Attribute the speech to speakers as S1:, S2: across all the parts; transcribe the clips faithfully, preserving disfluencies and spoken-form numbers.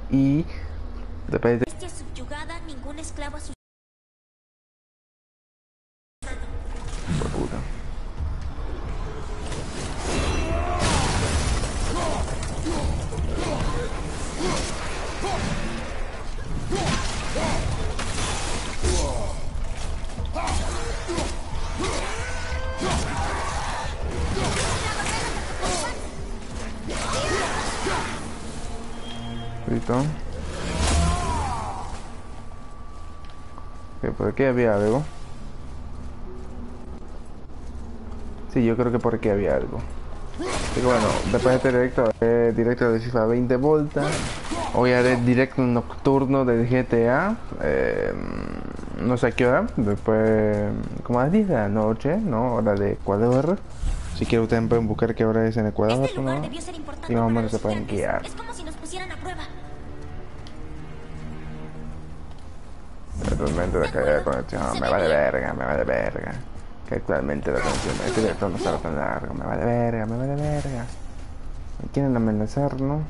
S1: y después de...
S2: Bestia subyugada, ningún esclavo a su...
S1: Puta. Listo. Ok, por aquí había algo. Sí, yo creo que por aquí había algo. Así que bueno, después de este directo, haré directo de FIFA veinte voltas. Hoy haré directo nocturno del G T A. Eh, no sé a qué hora. Después, como a las diez de la noche, ¿no? Hora de Ecuador. Si quieren, ustedes pueden buscar qué hora es en Ecuador,
S2: Este lugar
S1: ¿no?
S2: debió ser importante
S1: Y más o
S2: para
S1: menos
S2: los
S1: se pueden
S2: gigantes.
S1: guiar.
S2: Es como si nos pusieran a prueba.
S1: Actualmente la calidad de conexión me vale verga, me vale verga. Que actualmente la conexión de este directo no será tan largo, me vale verga, me vale verga. Me quieren amenazar, ¿no?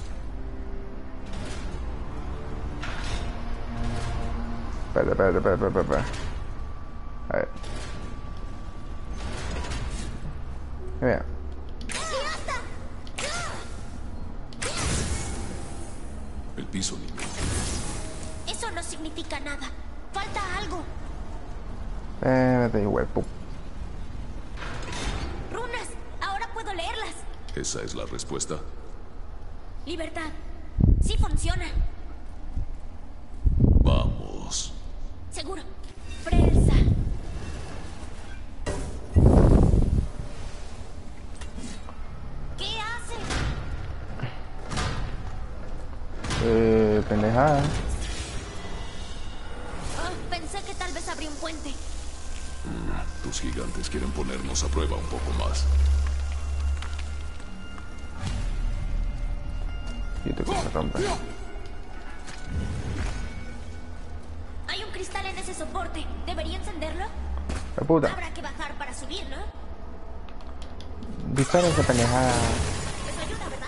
S1: Espera, espera, espera, espera, espera. A ver. Mira.
S3: El piso, niño.
S2: Eso no significa nada. Falta algo.
S1: Espérate, igual, pum.
S2: Runas. Ahora puedo leerlas.
S3: ¿Esa es la respuesta?
S2: Libertad. Sí funciona.
S3: Vamos.
S2: Seguro. Prensa. ¿Qué hace?
S1: Eh, pendejada.
S2: Oh, pensé que tal vez habría un puente.
S3: Mm, tus gigantes quieren ponernos a prueba un poco más.
S1: Y te se rompe.
S2: Hay un cristal en ese soporte. ¿Debería encenderlo?
S1: La puta.
S2: Habrá que bajar para subir, ¿no?
S1: Dispara esa pendejada.
S2: Eso ayuda, ¿verdad?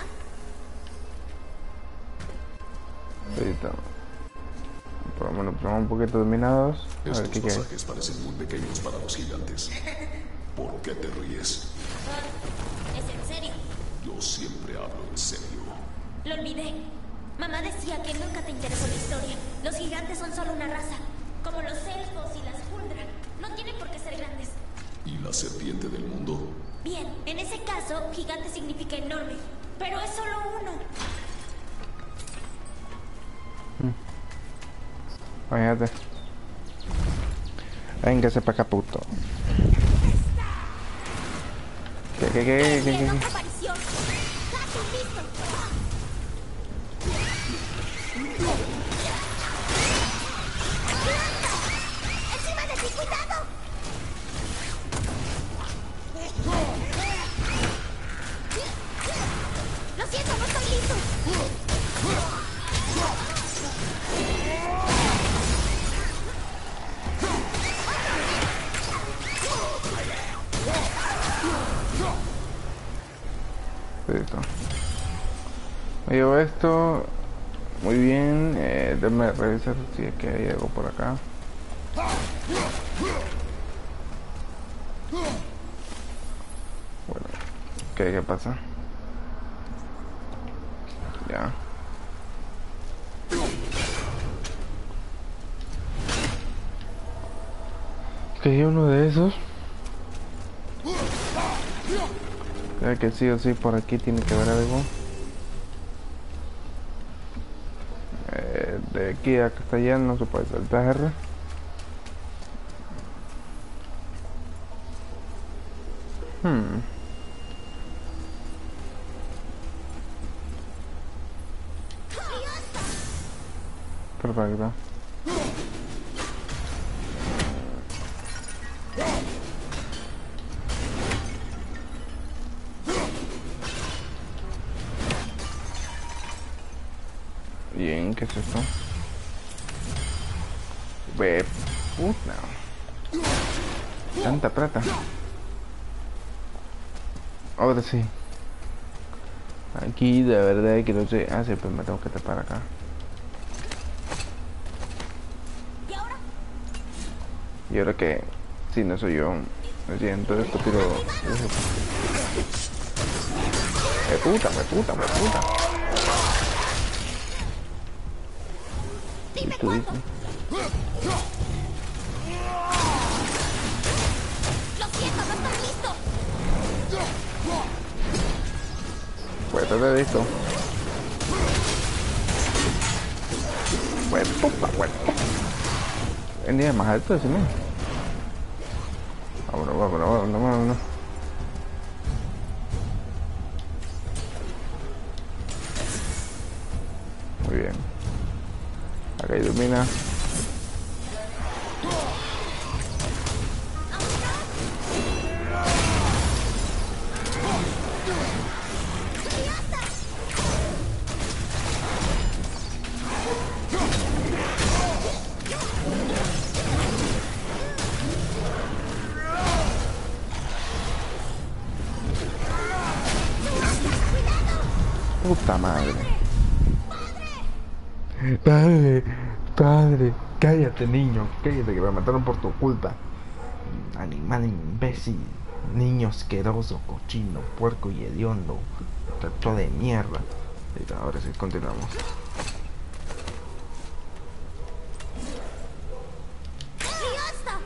S1: Listo. Por lo menos estamos un poquito dominados. A ver
S3: Estos
S1: qué quieres.
S3: pasajes parecen muy pequeños para los gigantes. ¿Por qué te ríes?
S2: ¿Es en serio?
S3: Yo siempre hablo en serio.
S2: Lo olvidé. Mamá decía que nunca te interesó la historia. Los gigantes son solo una raza. Como los elfos y las Huldra. No tienen por qué ser grandes.
S3: ¿Y la serpiente del mundo?
S2: Bien, en ese caso, gigante significa enorme. Pero es solo uno.
S1: Imagínate. Véngase para acá, puto. ¿Qué, qué, qué, qué, qué,
S2: Bien,
S1: qué?
S2: otra aparición. ¡Gato, listo! ¡Encima de ti, cuidado! Lo siento, no estoy listo.
S1: Listo. Me llevo esto. Muy bien. Eh, déjame revisar si es que hay algo por acá. Bueno. ¿Qué, qué pasa? Ya. Que hay uno de esos. Creo que sí o sí por aquí tiene que haber algo. Eh, de aquí a hasta allá no se puede saltar. Hmm. Perfecto. Bien, ¿qué es esto? Ve, puta. Tanta plata. Ahora sí. Aquí de verdad que no sé. Ah, sí, pues me tengo que tapar acá. Y ahora que... Si no soy yo. Me siento estúpido. Me puta, me puta, me puta.
S2: Dime
S1: Tú
S2: cuándo.
S1: dices.
S2: Lo siento, no estoy listo.
S1: Pues te he visto. Pues puta, pues. El día más alto ese, ¿no? Vámonos, vámonos, vámonos, vámonos. Muy bien. Acá ilumina. Puta madre. Padre, padre, cállate niño, cállate que me mataron por tu culpa. Animal imbécil, niño asqueroso, cochino, puerco y hediondo, trato de mierda. Y ahora sí, continuamos.
S2: ¡Basta!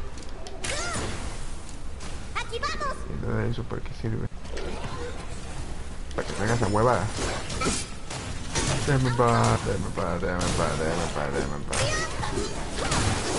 S2: ¡Aquí vamos!
S1: ¿Y de eso para qué sirve? Para que salga esa huevada. Déjame en paz, déjame en paz, déjame en paz, déjame en paz, déjame en paz.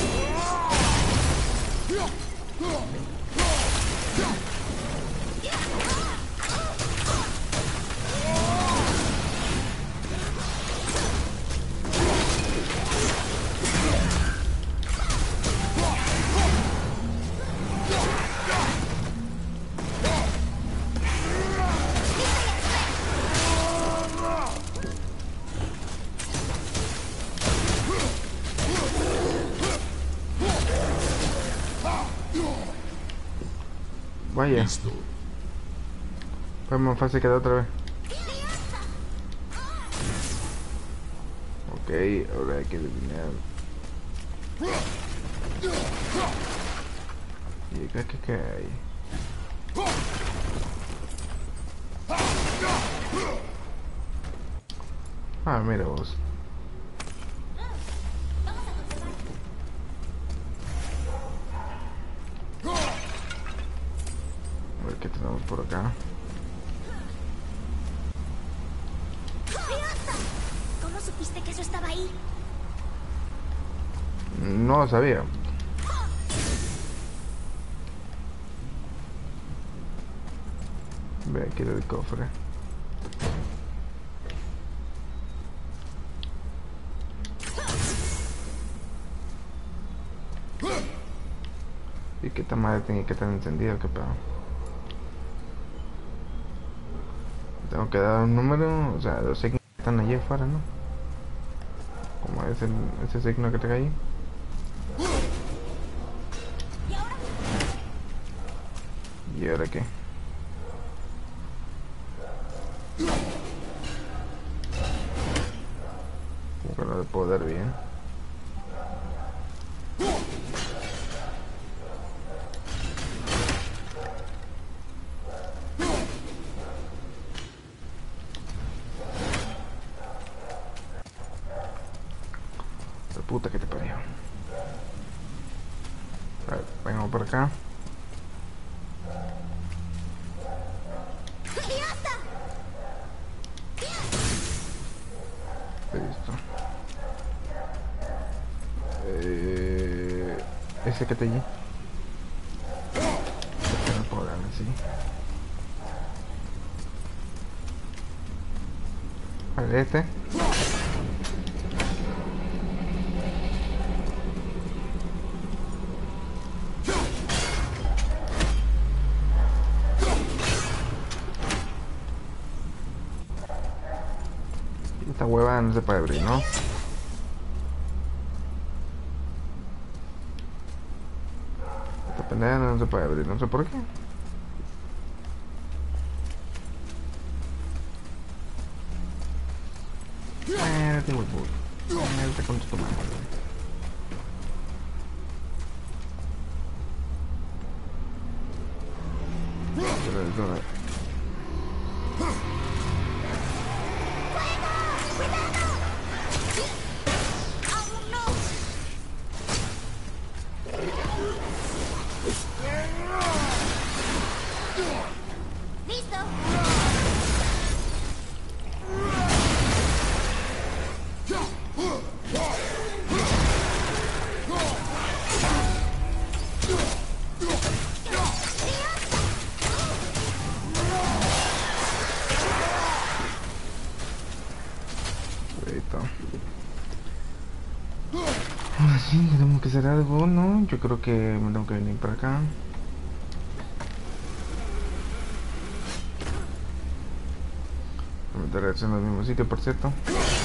S1: Vaya,
S3: Listo.
S1: fue más fácil que la otra vez. Ok, ahora hay que eliminar. ¿Y acá qué, qué hay? Ah, mira vos. A ver qué tenemos por acá.
S2: ¿Cómo supiste que eso estaba ahí?
S1: No lo sabía. Ve aquí el cofre. ¿Y qué esta madre tiene que estar encendido? ¿Qué pedo? Tengo que dar un número, o sea, los signos que están allí afuera, ¿no? Como es el, ese signo que está ahí.
S2: ¿Y ahora?
S1: ¿Y ahora qué? Como que no le puedo dar bien. La puta que te parió. A ver, vengamos por acá. Listo. Eh, ese que te allí. No puedo darle así. Vale, este. Esta hueva no se puede abrir, ¿no? Esta pendeja no se puede abrir, no sé por qué. Espérate, huevo. Espérate con tu madre. todo. Ahora sí, tenemos que hacer algo, ¿no? Yo creo que me tengo que venir para acá. Me meteré en el mismo sitio, por cierto.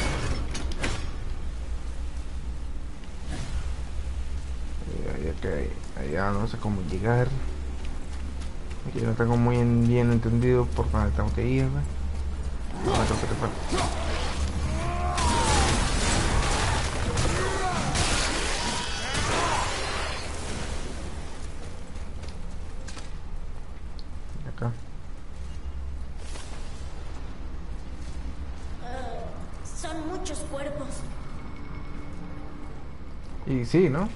S1: Y aquí, allá no sé cómo llegar. Aquí no tengo muy bien entendido por dónde tengo que ir. No, tengo que repar. Y sí, ¿no?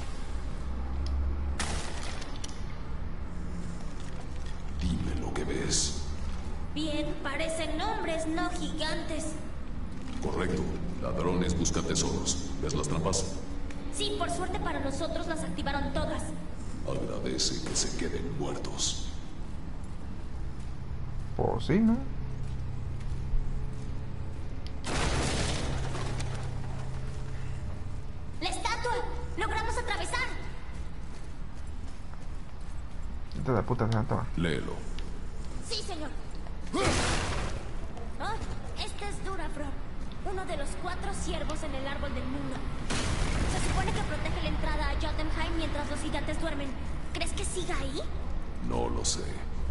S3: Dime lo que ves.
S2: Bien, parecen hombres, no gigantes.
S3: Correcto. Ladrones buscan tesoros. ¿Ves las trampas?
S2: Sí, por suerte para nosotros las activaron todas.
S3: Agradece que se queden muertos.
S1: Pues sí, ¿no?
S2: De
S1: la puta santa.
S3: Léelo.
S2: Sí, señor. Oh, este es Durafro, uno de los cuatro ciervos en el árbol del mundo. Se supone que protege la entrada a Jotunheim mientras los gigantes duermen. ¿Crees que siga ahí?
S3: No lo sé.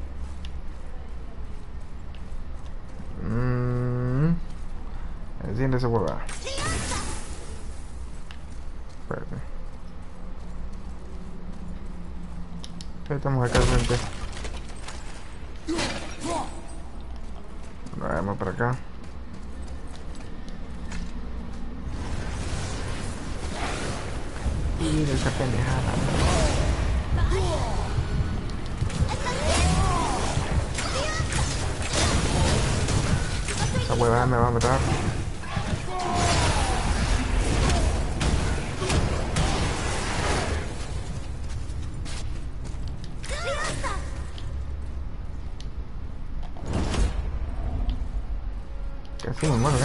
S1: Mmm. Enciende esa hueva. Espérate. Estamos acá al frente. Vamos para acá. Y de esa pendejada. Esa huevada me va a matar. Casi me muero, ¿eh?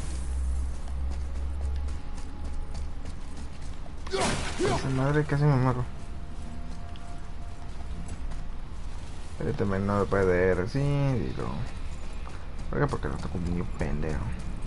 S1: Esa madre casi me muero. Este también no puede ir así, digo. ¿Por qué? Porque no está como un pendejo.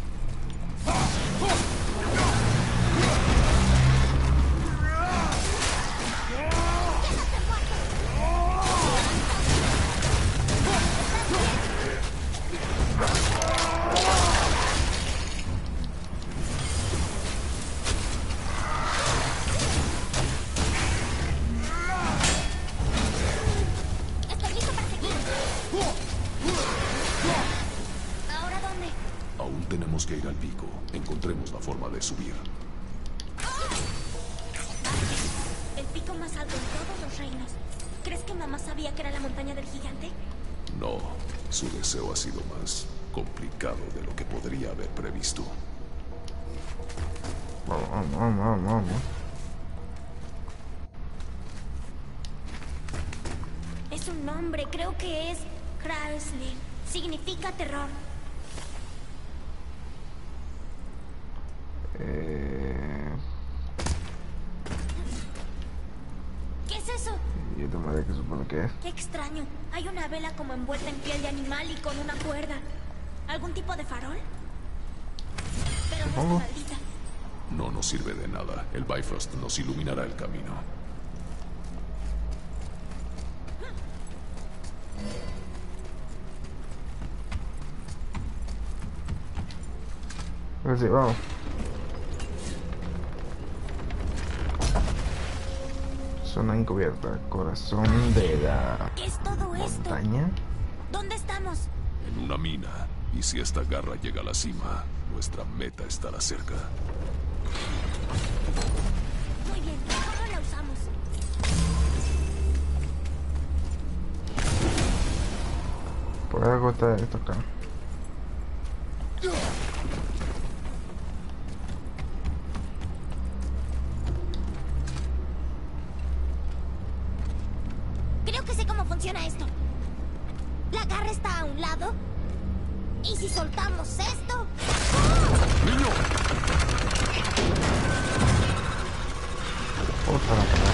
S3: Tenemos que ir al pico. Encontremos la forma de subir.
S2: El pico más alto en todos los reinos. ¿Crees que mamá sabía que era la montaña del gigante?
S3: No. Su deseo ha sido más complicado de lo que podría haber previsto.
S1: Vamos, vamos, vamos, vamos.
S2: Es un nombre, creo que es Krausling. Significa terror.
S1: Eh...
S2: ¿Qué es eso?
S1: ¿Y esta madre qué supone que es?
S2: Qué extraño. Hay una vela como envuelta en piel de animal y con una cuerda. ¿Algún tipo de farol? Pero no está maldita.
S3: No nos sirve de nada. El Bifrost nos iluminará el camino.
S1: Pues sí, vamos. Zona encubierta, corazón de la
S2: ¿Qué es todo
S1: montaña.
S2: esto? ¿Dónde estamos?
S3: En una mina. Y si esta garra llega a la cima, nuestra meta estará cerca.
S2: Muy bien, ¿cómo la usamos?
S1: Por algo está esto acá.
S2: Creo que sé cómo funciona esto. La garra está a un lado. ¿Y si soltamos esto?
S3: ¡Niño!
S1: Otra la cagaste.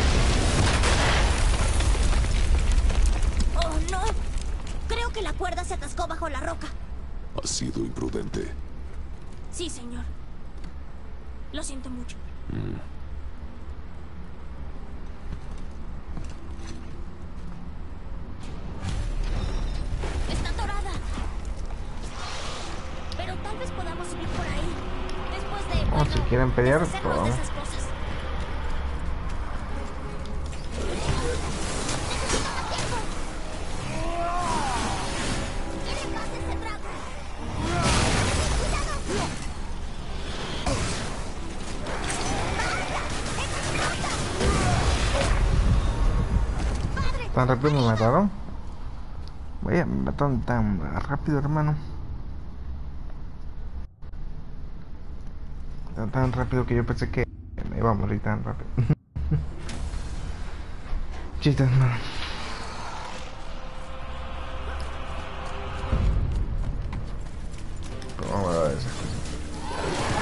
S2: ¡Oh, no! Creo que la cuerda se atascó bajo la roca.
S3: Ha sido imprudente.
S2: Sí, señor. Lo siento mucho.
S3: Mm.
S2: Está atorada. Pero tal vez podamos subir por ahí. Después de...
S1: O
S2: bueno,
S1: si quieren pelear, pues
S2: deshacernos de
S1: vamos.
S2: esas cosas. ¿Quiere más ese trago? ¡Cuidado! ¡Padre!
S1: ¿Tan rápido me mataron? Vaya, me mataron tan rápido, hermano. Tan, tan rápido que yo pensé que me iba a morir tan rápido. Chistes, hermano. Pero vamos a ver esas cosas.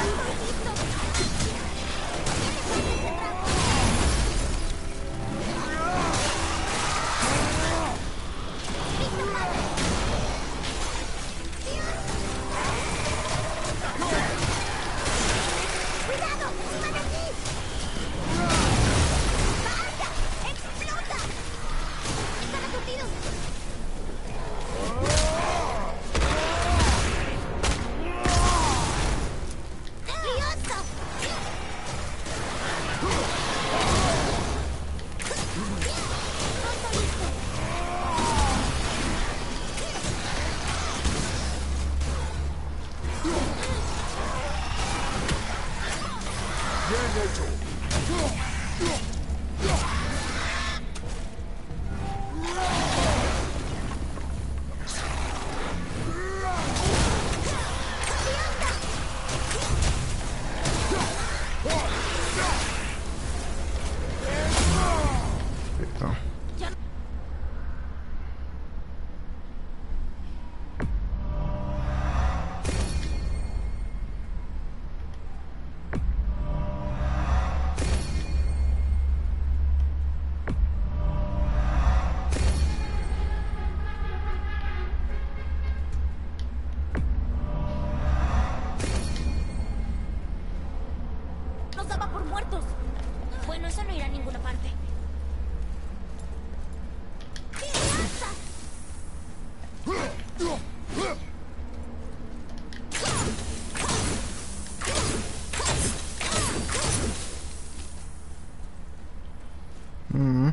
S2: ¡Cuidado! ¡Suban aquí! ¡Vaya! ¡Explota! ¡Están aturdidos! ¡Lioso! ¡Pronto listo!
S3: ¡Bien hecho!
S1: Listo.
S2: Ya no- Nos daba por muertos. Bueno, eso no irá a ninguna parte. ¡Lanza!
S1: Mm.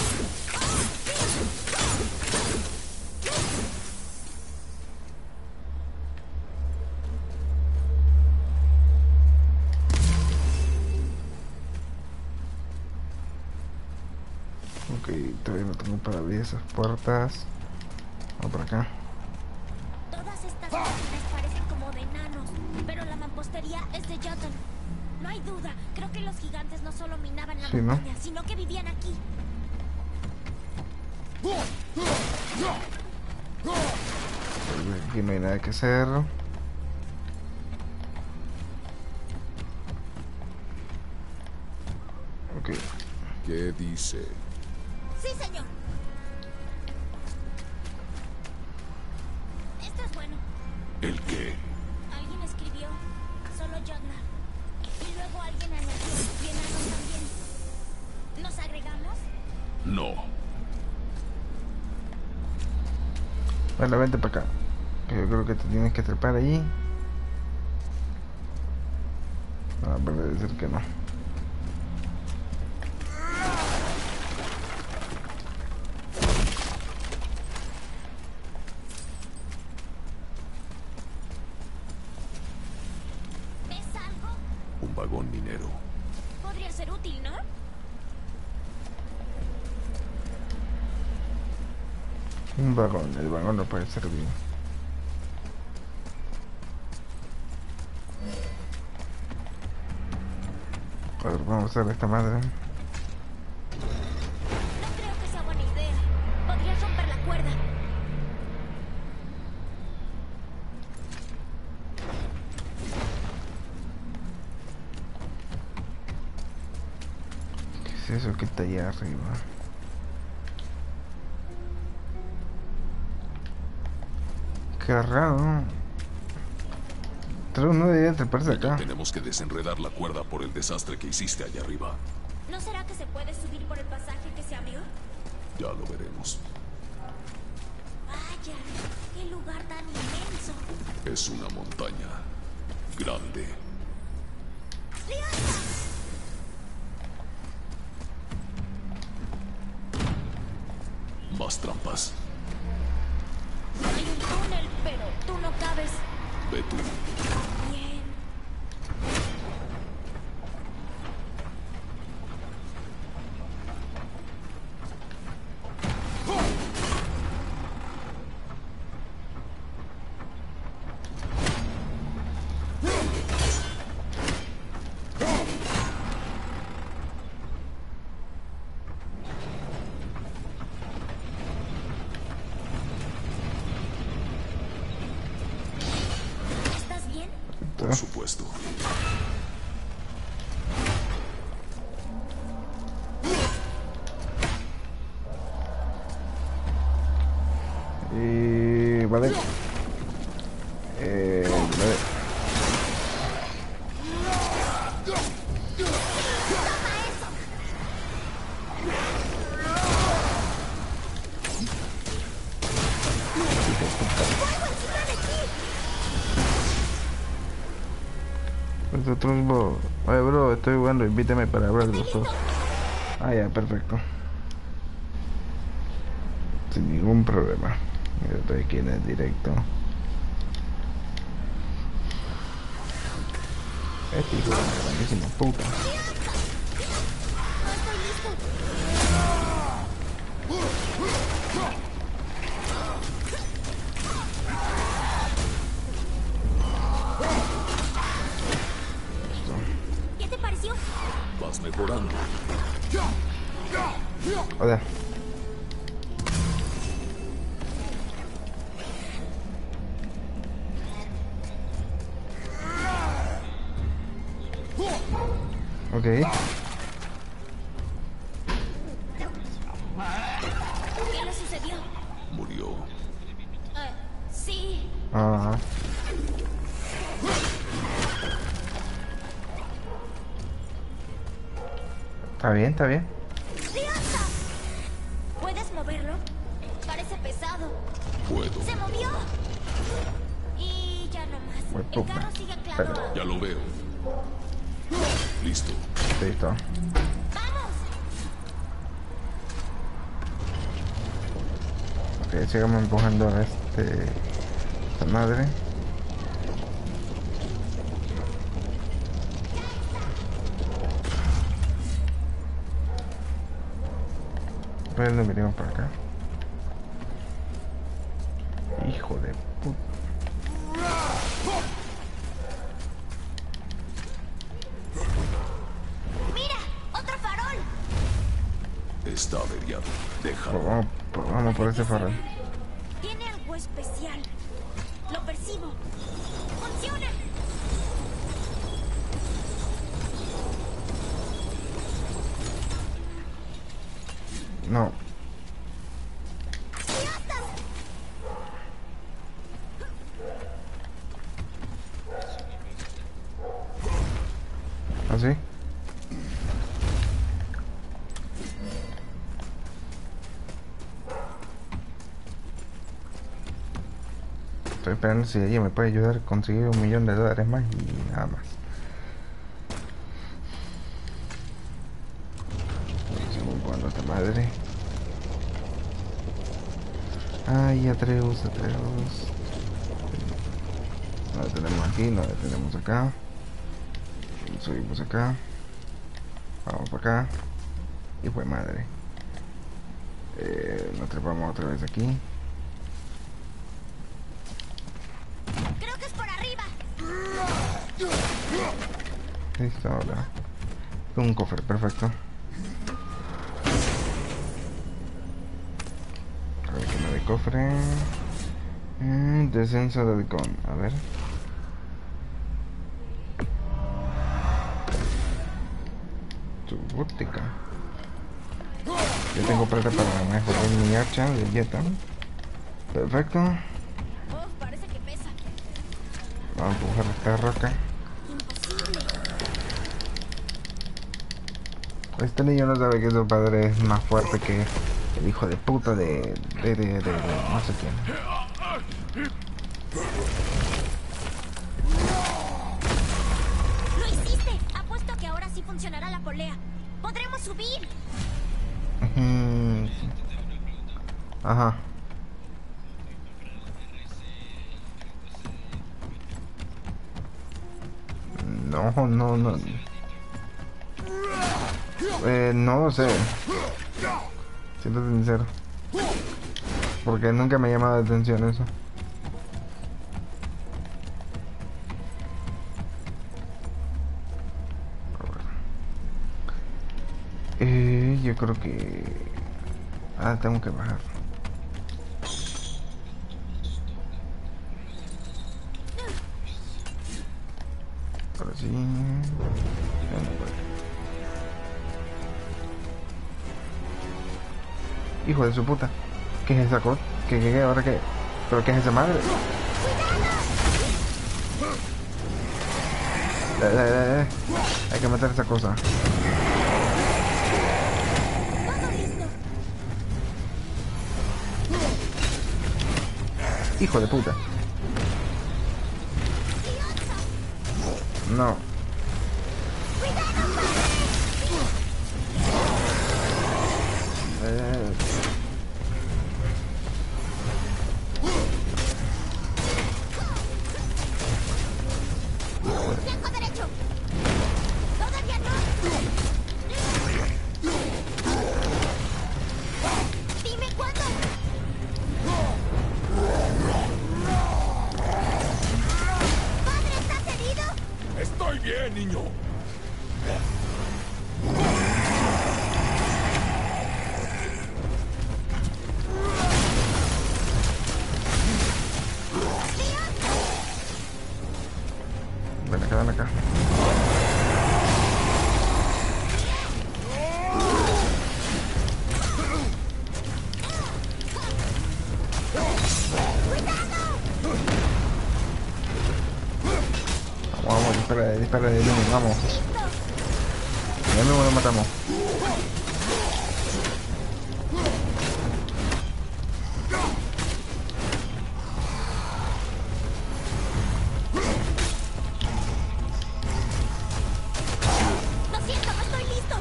S1: Ok, todavía no tengo para abrir esas puertas. Vamos por acá.
S2: Todas estas máquinas parecen como de enanos, pero la mampostería es de Jotun. No hay duda, creo que los gigantes no solo minaban la
S1: Sí, ¿no?
S2: montaña, sino que vivían aquí.
S1: Aquí no hay nada que hacer. Ok.
S3: ¿Qué dice?
S2: Sí, señor. Esto es bueno.
S3: ¿El qué?
S2: Alguien escribió, solo Jotnar. Y luego alguien añadió, y enanos también. ¿Nos agregamos?
S3: No.
S1: Bueno, vente para acá. Que yo creo que te tienes que trepar ahí. Ah, pero debe ser que no. Un vagón, el vagón no puede servir. A ver, vamos a hacer esta madre.
S2: No creo que sea buena idea. Podrías romper la cuerda.
S1: ¿Qué es eso que está allá arriba? Qué raro. Pero no debería treparse acá.
S3: Tenemos que desenredar la cuerda por el desastre que hiciste allá arriba.
S2: ¿No será que se puede subir por el pasaje que se abrió?
S3: Ya lo veremos.
S2: Vaya, qué lugar tan inmenso.
S3: Es una montaña grande.
S2: ¡Leona!
S3: Más trampas.
S2: Hay un túnel, pero tú no cabes.
S3: Ve tú.
S2: Bien. ¿Estás bien?
S3: Por supuesto.
S1: Y vale. Eh, vale. Nosotros, bro. Oye, bro, estoy jugando, invítame para hablar los dos. Ah, ya, perfecto. Sin ningún problema. Yo estoy aquí en el directo. Este hijo de la grandísima puta.
S2: ¿Qué te pareció?
S3: Vas mejorando.
S1: Hola. Ok.
S2: ¿Qué le sucedió?
S3: Murió.
S2: Eh, sí.
S1: Ah. Está bien, está bien.
S2: ¡Leonza! ¿Puedes moverlo? Parece pesado.
S3: Puedo.
S2: ¡Se movió! Y ya no más.
S1: Pues,
S2: El
S1: puta.
S2: carro sigue anclado
S1: Pero-
S2: a...
S3: Ya lo veo. Listo.
S1: Listo.
S2: ¡Vamos!
S1: Ok, sigamos empujando a este... esta madre. Pues nos venimos para acá. Hijo de puta.
S2: ¡Mira! ¡Otro farol!
S3: Está averiado.
S1: Pues
S3: Déjalo.
S1: vamos, pues vamos por ese farol.
S2: Tiene algo especial. Lo percibo. ¡Funciona!
S1: No. ¿Así? Estoy esperando si ella me puede ayudar a conseguir un millón de dólares más y nada más. Seguimos jugando a esta madre. Ay, Atreus, Atreus. Lo detenemos aquí, lo detenemos acá. Subimos acá. Vamos para acá. Y fue madre. Eh, nos trepamos otra vez aquí. Listo, ahora. Un cofre, perfecto. A ver, quema de cofre. Eh, descenso de halcón, a ver. Tu bótica. Yo tengo plata para mejorar mi hacha de Jetta. Perfecto.
S2: Oh, parece que pesa.
S1: Vamos a empujar esta roca. Este niño no sabe que su padre es más fuerte que el hijo de puta de... de... de... de, de no sé quién.
S2: ¡Lo hiciste! Apuesto que ahora sí funcionará la polea. ¡Podremos subir!
S1: Mm, Ajá. No, no, no. Eh, no lo sé. Siento sincero. Porque nunca me ha llamado la atención eso. Eh, yo creo que... Ah, tengo que bajar. Ahora sí. Ya no puedo. Hijo de su puta. ¿Qué es esa cosa? ¿Qué, qué, qué? ¿Ahora qué? ¿Pero qué es esa madre? Eh, eh, eh, eh. Hay que matar esa cosa. Hijo de puta. No. Eh.
S2: ¡Flanco derecho! ¡Todavía no! ¡Dime cuándo! ¡Padre, estás herido!
S3: Estoy bien, niño.
S1: Ven acá, ven acá. Vamos, vamos, dispara, dispara de Lumi, vamos. Ya mismo lo matamos.
S2: ¡Lo siento, no estoy listo!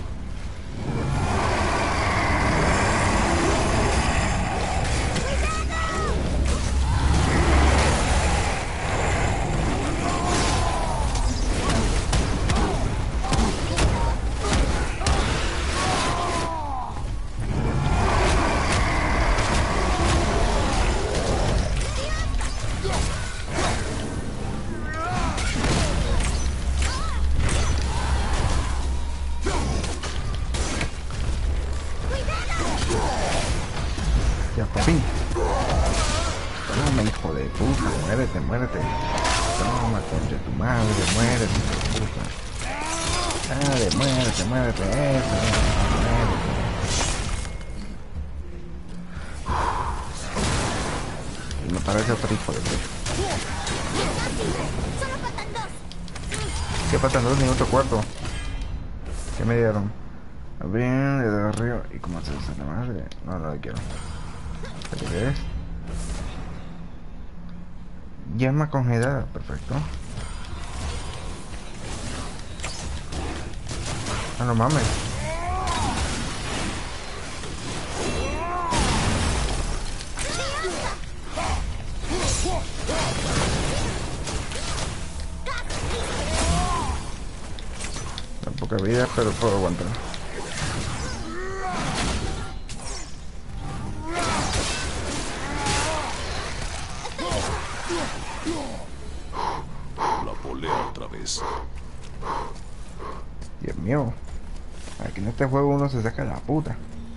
S1: Ya, por fin. Toma, hijo de puta, muérete, muérete. Toma, concha tu madre, muérete, hijo de puta. Dale, muérete, muérete, eso, muérete. Y me parece otro hijo de puta.
S2: ¡Solo faltan dos!
S1: ¿Qué faltan dos minutos cuarto? ¿Qué me dieron? Bien, le doy arriba. ¿Y cómo se hace la madre? No, no la quiero. ¿Qué es? Llama congelada, perfecto. Ah, no mames. Da poca vida, pero puedo aguantar.
S3: La polea otra vez.
S1: mío. Aquí en este juego uno se saca la puta.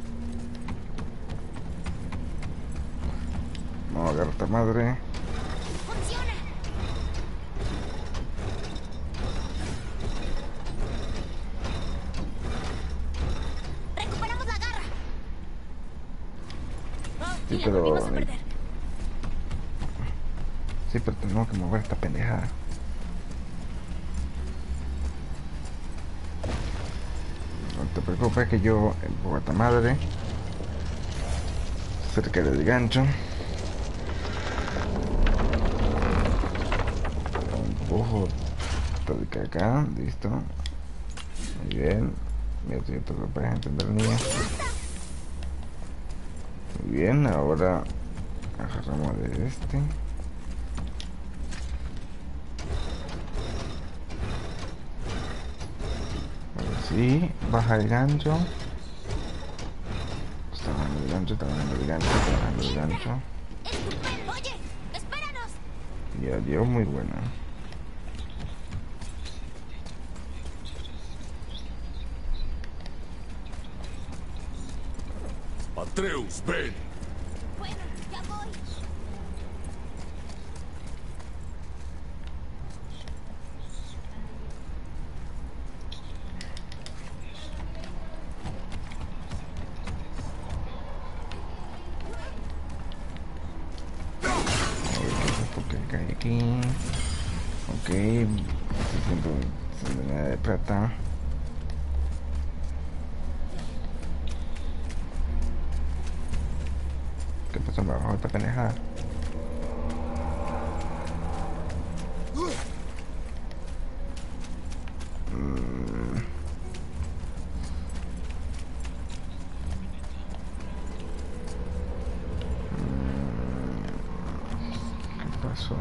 S1: Vamos a agarrar esta madre.
S2: ¡Funciona! ¡Recuperamos la garra! Oh,
S1: Sí,
S2: y la
S1: pero...
S2: volvimos a perder.
S1: Sí, pero tenemos que mover esta pendejada. No te preocupes que yo empujo a esta madre cerca del gancho. Empujo todo de acá, listo. Muy bien. Mira, si esto lo puedes entender ni bien. Muy bien, ahora agarramos de este. Ahora sí, baja el gancho. Está bajando el gancho, está bajando el gancho, está bajando el gancho.
S2: ¡Estupendo! ¡Oye! ¡Espéranos!
S1: Y adiós, muy buena.
S3: Atreus, ven.
S2: Bueno, ya voy.
S1: A ver qué es esto que cae aquí. Ok, ciento sesenta de plata. ¿Qué pasó? Me bajó esta pendejada. Mm. ¿Qué pasó?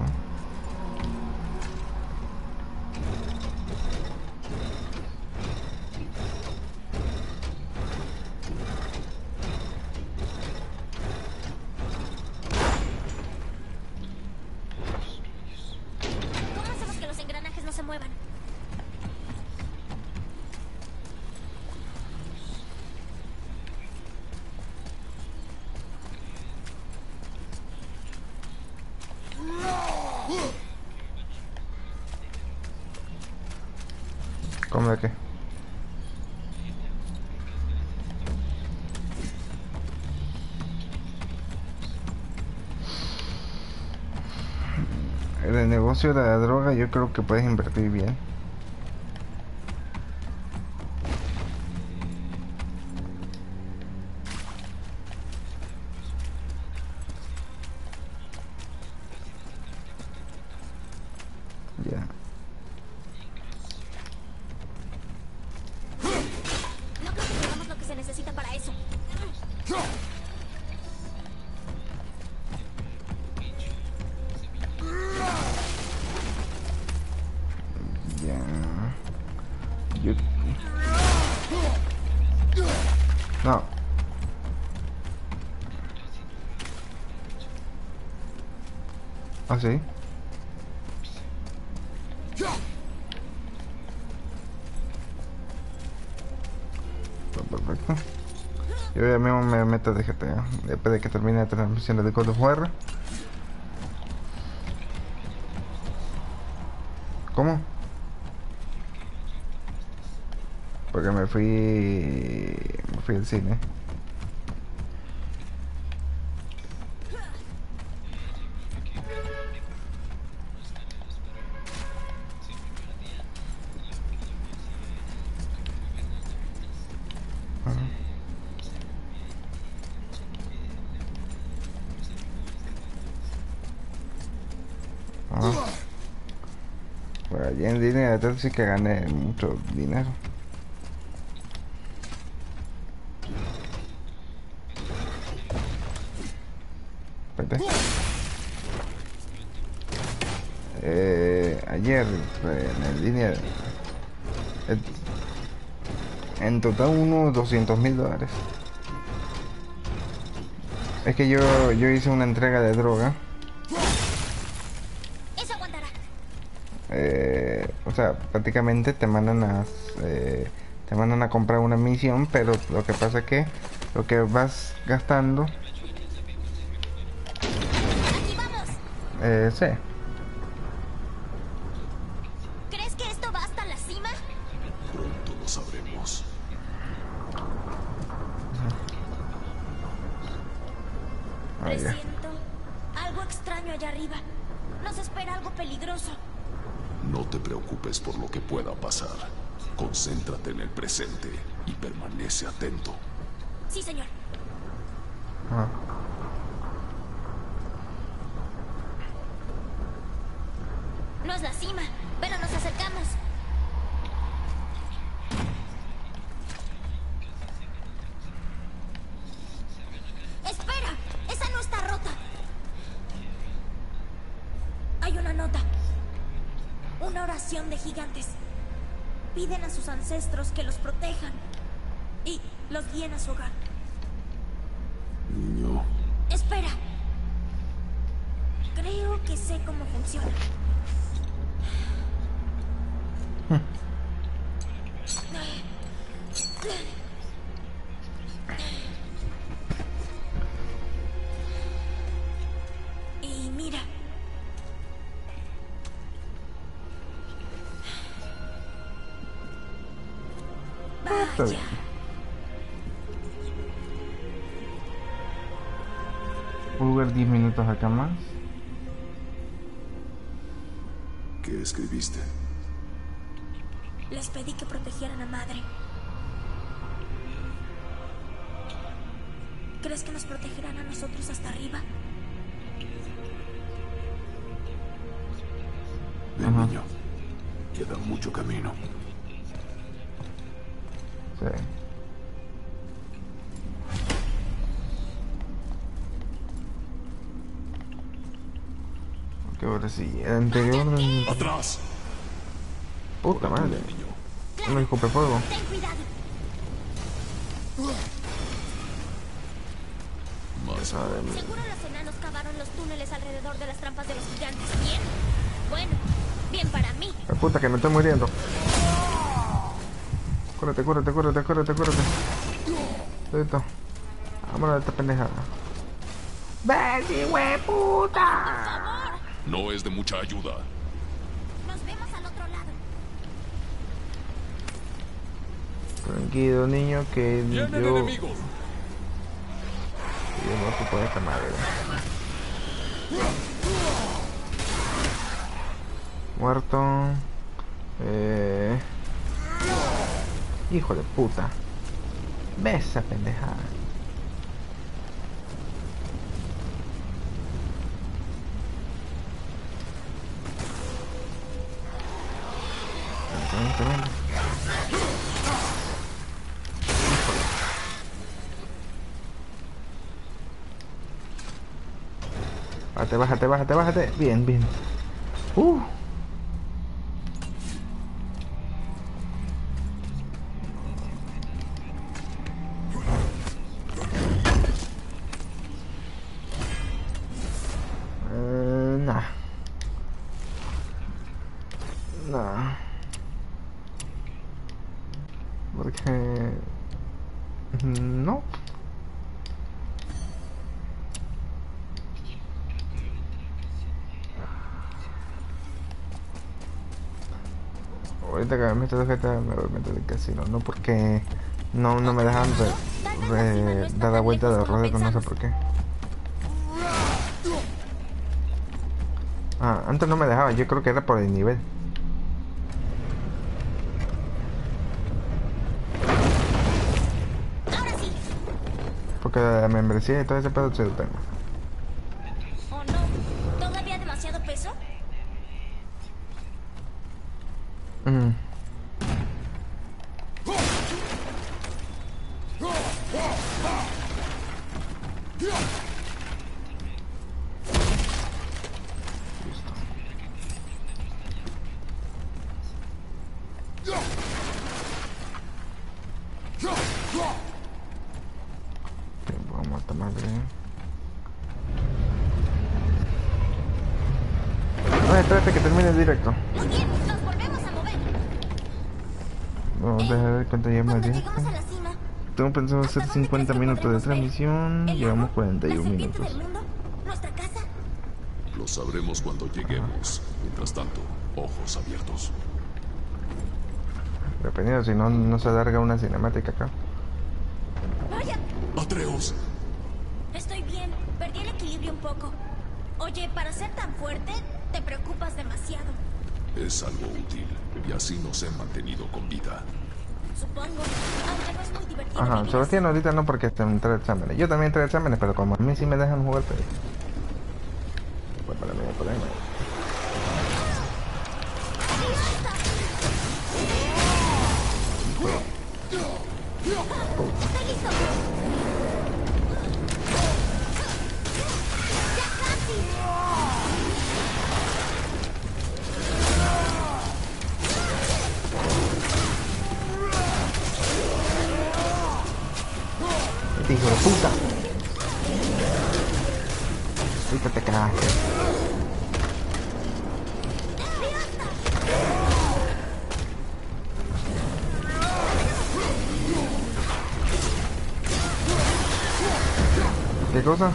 S2: ¿Cómo hacemos que los engranajes no se muevan?
S1: ¿Cómo de qué? En el negocio de la droga yo creo que puedes invertir bien. Ya.
S2: No creo que tengamos lo que se necesita para eso.
S1: Ya. Yo... No. ¿Ah, sí? Perfecto. Yo ya mismo me meto de G T A. Después de que termine la transmisión de God of War. ¿Cómo? Porque me fui... Me fui al cine. Ah. Pues allí en línea de tal sí que gané mucho dinero. Espérate. Eh, ayer eh, en línea eh, en total unos doscientos mil dólares. Es que yo, yo hice una entrega de droga.
S2: Eso aguantará.
S1: Eh, o sea, prácticamente te mandan a... Eh, te mandan a comprar una misión, pero lo que pasa es que lo que vas gastando...
S2: ¡Aquí vamos!
S1: Eh, sí.
S2: ¿Crees que esto va hasta la cima?
S3: Pronto lo sabremos.
S1: Ah, ya.
S2: Presiento algo extraño allá arriba. Nos espera algo peligroso.
S3: No te preocupes por lo que pueda pasar. Concéntrate en el presente y permanece atento.
S2: Sí, señor.
S1: Ah.
S2: No es la cima, pero nos acercamos. ¡Espera! ¡Esa no está rota! Hay una nota. Una oración de gigantes. Piden a sus ancestros que los protejan y los guíen a su hogar.
S3: Niño,
S2: Espera. Creo que sé cómo funciona. Y mira.
S1: Está
S2: Vaya.
S1: bien. ¿Puedo ver diez minutos acá más?
S3: ¿qué escribiste?
S2: Les pedí que protegieran a madre. ¿Crees que nos protegerán a nosotros hasta arriba?
S3: Ven,
S1: Ajá.
S3: niño. Queda mucho camino.
S1: Sí. Ok, ahora sí. El anterior...
S3: ¡Atrás!
S1: Puta madre.
S3: Niño.
S1: No escupe fuego.
S2: Ten cuidado.
S3: Más
S1: Madre mía.
S2: Seguro los enanos cavaron los túneles alrededor de las trampas de los gigantes. ¿Bien? Bueno, bien para mí.
S1: La puta que me estoy muriendo. Cúrate, cúrate, cúrate, cúrate, cúrate. Listo. Vámonos de esta pendejada. ¡Betty, hueputa!
S3: no es de mucha ayuda.
S2: Nos vemos al otro lado.
S1: Tranquilo, niño, que
S3: ¡Vienen
S1: yo...
S3: enemigos!
S1: Yo no ocupo esta madre. Muerto. Eh... Hijo de puta. Ve esa pendejada. Tremendo, tremendo. Bájate, bájate, bájate, bájate. Bien, bien. Uh. Eh, nah. Nah. Porque... No. Ahorita que me meto de jeta me voy a meter del casino, no porque no, no me dejan re- re- dar la vuelta de rodeo, no sé por qué. Ah, antes no me dejaban, yo creo que era por el nivel.
S2: Ahora sí.
S1: Porque la membresía y todo ese pedo se lo tengo.
S2: ¿O no? ¿Todavía demasiado peso?
S1: Mm. Vamos a esta madre. No, espérate que termine el directo.
S2: Muy bien, nos volvemos a mover.
S1: Vamos a dejar cuánto llevamos
S2: Cuando
S1: de
S2: llegamos a la cima,
S1: Tengo pensado hacer
S2: ¿hasta dónde
S1: cincuenta
S2: crees que
S1: minutos de
S2: podremos ver?
S1: transmisión.
S2: ¿El
S1: Llevamos
S2: lago?
S1: cuarenta y
S2: ¿La
S1: uno
S2: serpiente
S1: minutos.
S2: del mundo? ¿Nuestra casa?
S3: Lo sabremos cuando lleguemos. Mientras tanto, ojos abiertos.
S1: Dependiendo, si no, no se alarga una cinemática acá.
S2: ¡Vaya!
S3: ¡Atreus!
S2: Estoy bien. Perdí el equilibrio un poco. Oye, para ser tan fuerte, te preocupas demasiado.
S3: Es algo útil. Y así nos he mantenido con vida.
S2: Supongo. Aunque no es muy divertido.
S1: Ajá,
S2: vivir
S1: Sebastián ahorita no porque está en tres exámenes. Yo también tres exámenes, pero como a mí sí me dejan jugar, pues... Pues para mí no hay problema.
S2: ¡Estoy listo! ¡Ya casi!
S1: Este hijo de puta. Ahorita te cagaste. ¿Qué cosa?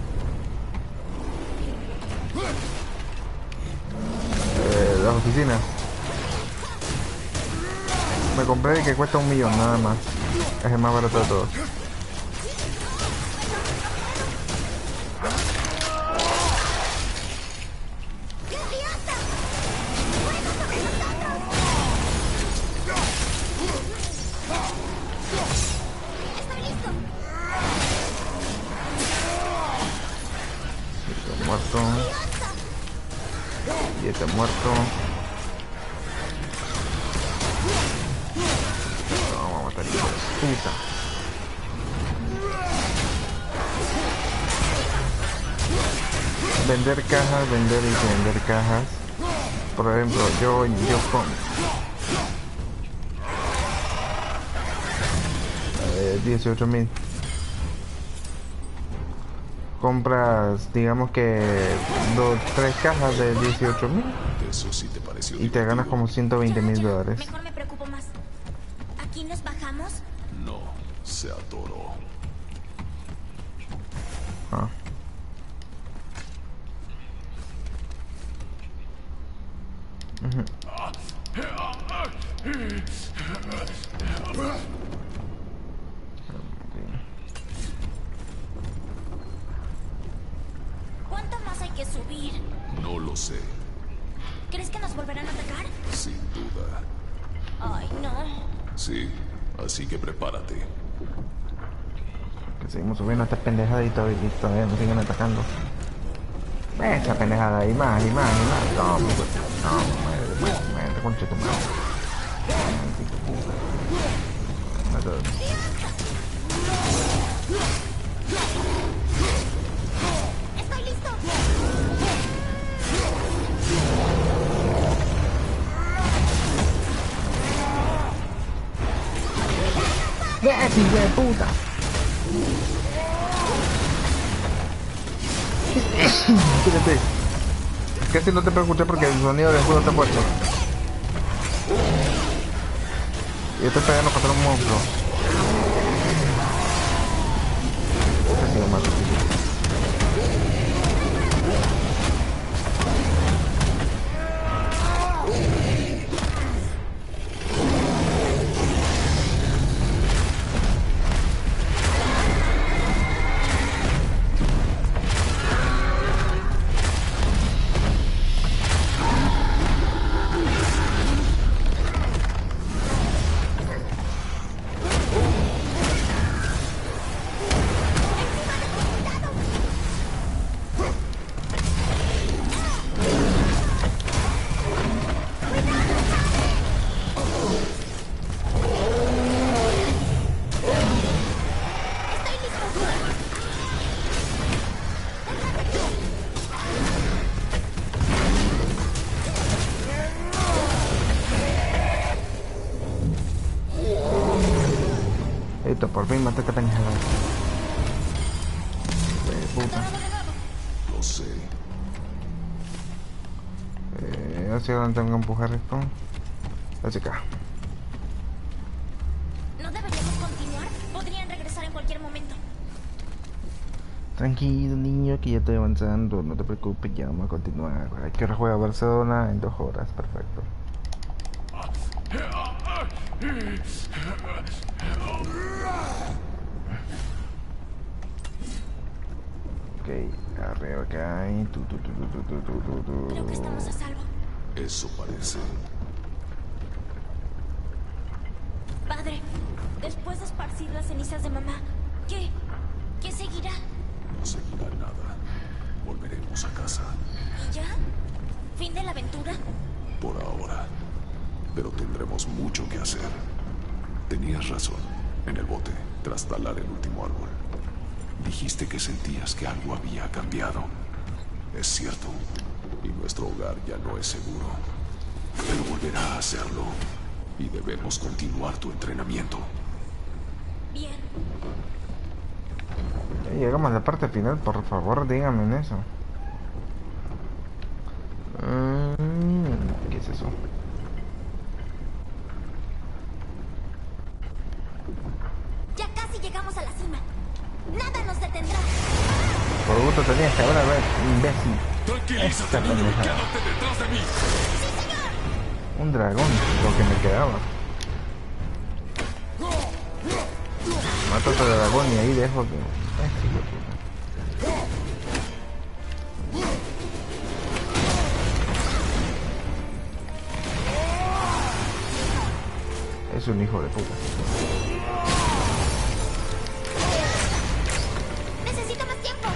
S1: Eh, las oficinas. Me compré el que cuesta un millón nada más. Es el más barato de todos. Muerto. Y este muerto. No, vamos a matar hijo de puta. Vender cajas, vender y vender cajas. Por ejemplo, yo, yo con eh, dieciocho mil. Compras, digamos que dos, tres cajas de dieciocho mil
S3: Eso sí te pareció
S1: y te ganas
S3: divertido.
S1: como ciento veinte
S2: Ya,
S1: mil
S2: ya,
S1: dólares.
S2: Mejor me preocupo más. ¿Aquí nos bajamos?
S3: No, se atoró.
S1: Ah. Ujú.
S2: ¿Cuánto más hay que subir?
S3: No lo sé.
S2: ¿Crees que nos volverán a atacar?
S3: Sin duda.
S2: Ay, no.
S3: Sí, así que prepárate.
S1: Que seguimos subiendo esta pendejada y todavía, y todavía nos siguen atacando. Ve esa pendejada y más y más y más. No, pues, no, madre, madre, madre, concha tu madre. Maldito puta. Madre.
S2: ¡Estoy listo!
S1: ¡Ve, hijo de puta! Fíjate. Casi no te puedo escuchar porque el sonido del juego está puesto. Y estoy pegando contra un monstruo. Este ha sido más difícil. Listo, por fin maté a esta pendejada. De puta.
S3: Lo sé.
S1: Eh, hacia dónde tengo que empujar esto. Hacia acá.
S2: cualquier momento.
S1: Tranquilo, niño, que ya estoy avanzando. No te preocupes, ya vamos a continuar. Hay que jugar a Barcelona en dos horas. Perfecto. Ok, arriba que hay. Tu, tu, tu, tu, tu, tu, tu, tu.
S2: Creo que estamos a salvo.
S3: Eso parece.
S2: Padre, después de esparcir las cenizas de mamá, ¿qué? ¿Qué seguirá?
S3: No seguirá nada. Volveremos a casa.
S2: ¿Y ya? ¿Fin de la aventura?
S3: Por ahora. Pero tendremos mucho que hacer. Tenías razón. En el bote, tras talar el último árbol. Dijiste que sentías que algo había cambiado. Es cierto. Y nuestro hogar ya no es seguro. Pero volverá a serlo. Y debemos continuar tu entrenamiento.
S2: Bien.
S1: Ya llegamos a la parte final, por favor, díganme en eso. Mm, ¿Qué es eso?
S2: Ya casi llegamos a la cima. Nada nos detendrá.
S1: Por gusto tenías que haber, a ver, imbécil.
S3: Tranquilízate,
S1: Esta
S3: niño, y
S1: pendejada.
S3: quédate detrás de mí.
S1: Un dragón, lo que me quedaba. Mato a otro dragón y ahí dejo que... Ay, sí, hijo de puta. Es un hijo de puta.
S2: Necesito más tiempo.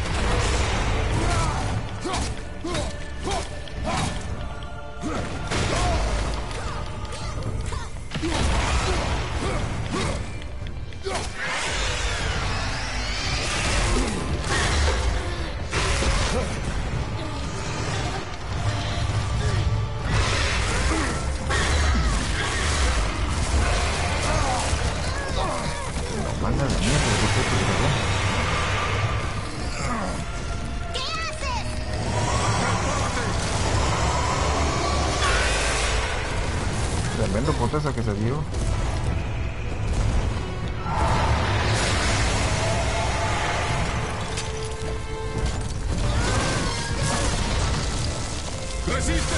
S1: Manda la mierda, que fue tu dragón.
S2: ¿Qué haces?
S1: Tremendo putazo que se dio.
S3: ¡Resiste!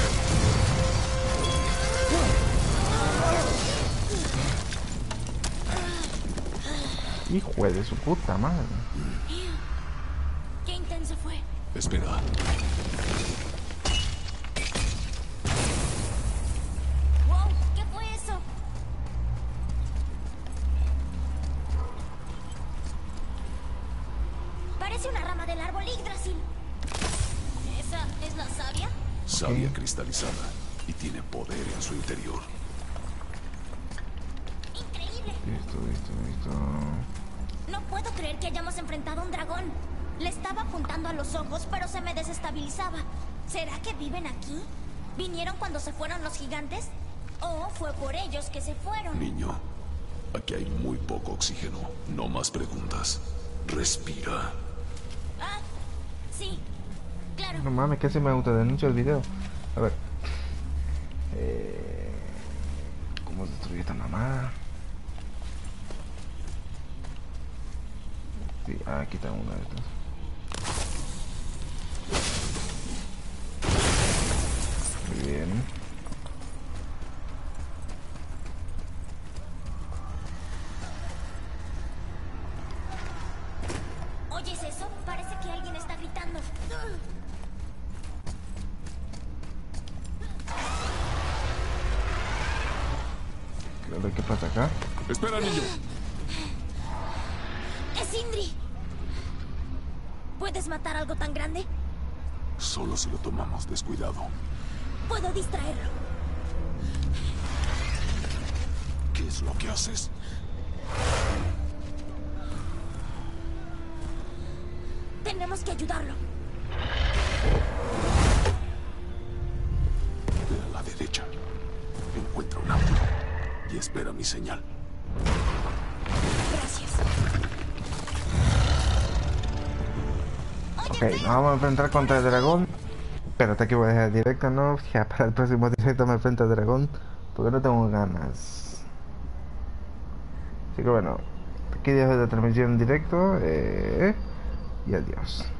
S1: Hijo de su puta madre.
S2: Qué intenso fue.
S3: Espera.
S2: Wow, ¿qué fue eso? Parece una rama del árbol Yggdrasil. ¿Esa es la savia?
S3: Savia cristalizada. Y tiene poder en su interior.
S2: Increíble.
S1: Listo, listo, listo.
S2: No puedo creer que hayamos enfrentado a un dragón. Le estaba apuntando a los ojos, pero se me desestabilizaba. ¿Será que viven aquí? ¿Vinieron cuando se fueron los gigantes? ¿O fue por ellos que se fueron?
S3: Niño, aquí hay muy poco oxígeno. No más preguntas. Respira.
S2: Ah, sí, claro.
S1: No mames, casi me autodenuncio el video. A ver. Eh, ¿Cómo destruir esta mamada? Sí, ah, aquí está una de estas. Muy bien.
S2: ¿Oyes eso? Parece que alguien está gritando.
S1: Claro, ¿qué pasa acá?
S3: Espera, niño.
S2: ¡Es Sindri! ¿Puedes matar algo tan grande?
S3: Solo si lo tomamos descuidado.
S2: Puedo distraerlo.
S3: ¿Qué es lo que haces?
S2: Tenemos que ayudarlo.
S3: Ve a la derecha. Encuentra un ángulo. Y espera mi señal.
S2: Gracias.
S1: Ok, nos vamos a enfrentar contra el dragón. Espérate que voy a dejar el directo, ¿no? Ya para el próximo directo me enfrento al dragón. Porque no tengo ganas. Así que bueno, aquí dejo la transmisión en directo. Eh, y adiós.